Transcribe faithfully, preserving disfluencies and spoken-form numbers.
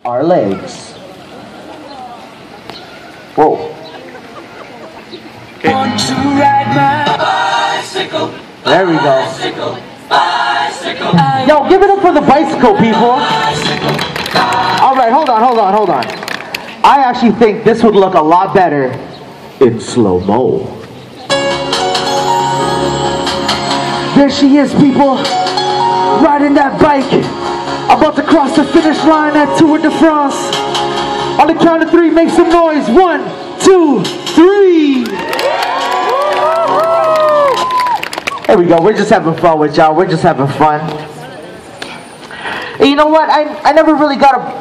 our legs. Whoa. Okay. There we go. Yo, give it up for the bicycle, people. All right, hold on, hold on, hold on. I actually think this would look a lot better in slow-mo. There she is, people, riding that bike, about to cross the finish line at Tour de France. On the count of three, make some noise. One, two, three. There we go. We're just having fun with y'all. We're just having fun. And you know what? I, I never really got a